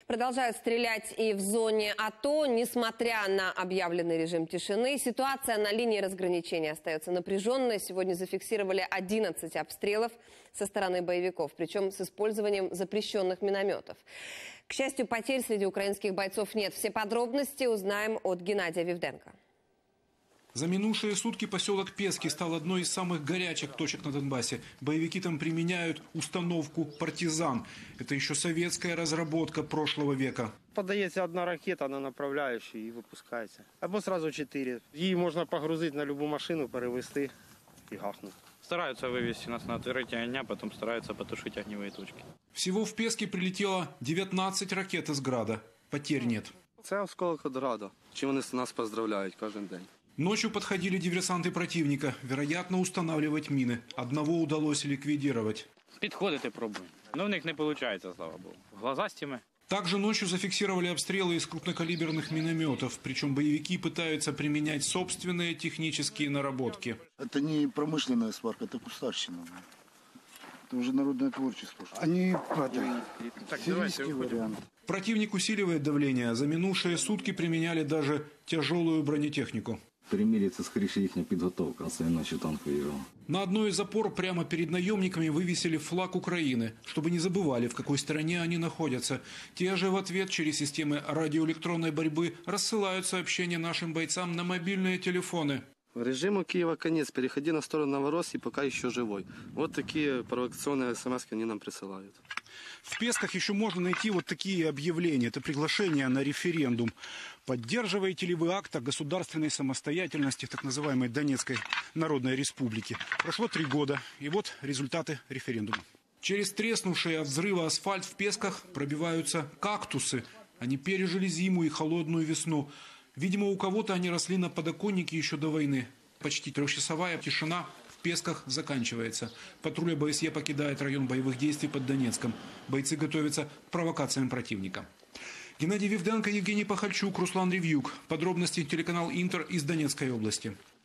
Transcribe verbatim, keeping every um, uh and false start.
Продолжают стрелять и в зоне АТО. Несмотря на объявленный режим тишины, ситуация на линии разграничения остается напряженной. Сегодня зафиксировали одиннадцать обстрелов со стороны боевиков, причем с использованием запрещенных минометов. К счастью, потерь среди украинских бойцов нет. Все подробности узнаем от Геннадия Вивденко. За минувшие сутки поселок Пески стал одной из самых горячих точек на Донбассе. Боевики там применяют установку «Партизан». Это еще советская разработка прошлого века. Подається одна ракета на направляющий і випускається. Або сразу чотири. Її можна погрузити на любу машину, перевести і гахнути. Стараются вывести нас на открытие огня, потом стараются потушить огневые точки. Всего в Песке прилетело девятнадцать ракет из «Града». Потерь нет. Це осколок від «Града». Чим вони нас поздравляють кожен день. Ночью подходили диверсанты противника, вероятно, устанавливать мины. Одного удалось ликвидировать. Підходити пробуємо. Но в них не виходить, слава Богу. Глазастими. Также ночью зафиксировали обстрелы из крупнокалиберных минометов. Причем боевики пытаются применять собственные технические наработки. Это не промышленная сварка, это кустарщина. Это уже народное творчество. Они сирийский вариант. Противник усиливает давление. За минувшие сутки применяли даже тяжелую бронетехнику. Приміряється, скоріше, їхня підготовка, а це ночі танк виїжджав. На одной из опор прямо перед наемниками вывесили флаг Украины, чтобы не забывали, в какой стране они находятся. Те же в ответ через системы радиоэлектронной борьбы рассылают сообщения нашим бойцам на мобильные телефоны. Режиму Киева конец. Переходи на сторону Новороссии, пока еще живой. Вот такие провокационные смс они нам присылают. В Песках еще можно найти вот такие объявления. Это приглашение на референдум. Поддерживаете ли вы акт о государственной самостоятельности так называемой Донецкой Народной Республики? Прошло три года, и вот результаты референдума. Через треснувший от взрыва асфальт в Песках пробиваются кактусы. Они пережили зиму и холодную весну. Видимо, у кого-то они росли на подоконнике еще до войны. Почти трехчасовая тишина в Песках заканчивается. Патруль ОБСЕ покидает район боевых действий под Донецком. Бойцы готовятся к провокациям противника. Геннадий Вивденко, Евгений Пахальчук, Руслан Ревьюк. Подробности телеканал Интер из Донецкой области.